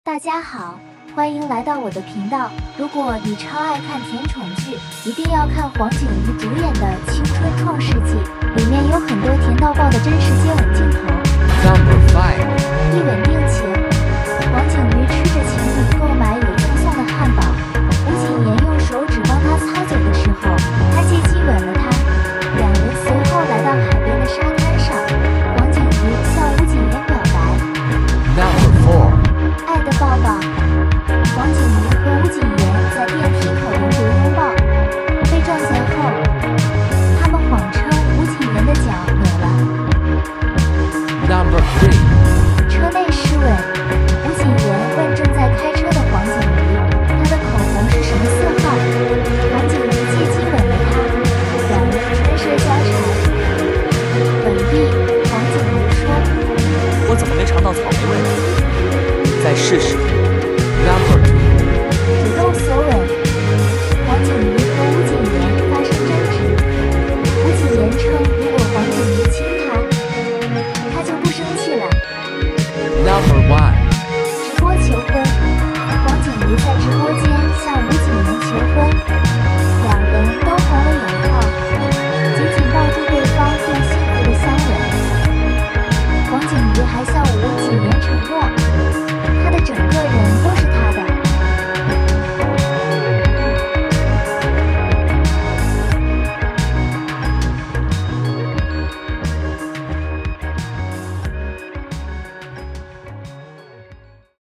大家好，欢迎来到我的频道。如果你超爱看甜宠剧，一定要看黄景瑜主演的《青春创世纪》，里面有很多甜到爆的真实接吻镜头。 Number 5， 一吻定情，